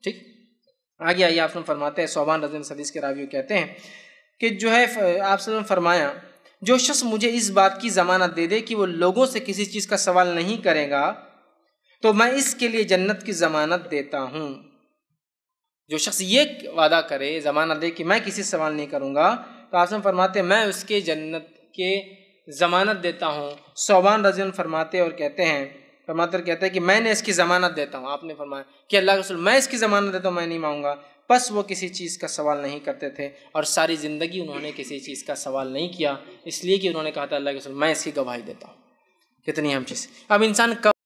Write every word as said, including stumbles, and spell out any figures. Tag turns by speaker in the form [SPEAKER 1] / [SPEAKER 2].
[SPEAKER 1] ठीक, आगे आइए आप फरमाते हैं, सौबान रज़ी अल्लाह हदीस के रावी कहते हैं कि जो है आप फरमाया, जो शख्स मुझे इस बात की ज़मानत दे दे कि वो लोगों से किसी चीज़ का सवाल नहीं करेगा तो मैं इसके लिए जन्नत की ज़मानत देता हूँ। जो शख्स ये वादा करे, ज़मानत दे कि मैं किसी से सवाल नहीं करूँगा, तो आप फरमाते मैं उसके जन्नत के ज़मानत देता हूँ। सौबान रज़ी अल्लाह फरमाते और कहते हैं फरमाते कहते हैं कि मैंने इसकी ज़मानत देता हूँ। आपने फरमाया कि अल्लाह के रसूल मैं इसकी ज़मानत देता हूँ, मैं नहीं मांगूंगा। बस वो किसी चीज़ का सवाल नहीं करते थे और सारी ज़िंदगी उन्होंने किसी चीज़ का सवाल नहीं किया, इसलिए कि उन्होंने कहा था अल्लाह के रसूल मैं इसकी गवाही देता हूँ। कितनी अहम चीज़। अब इंसान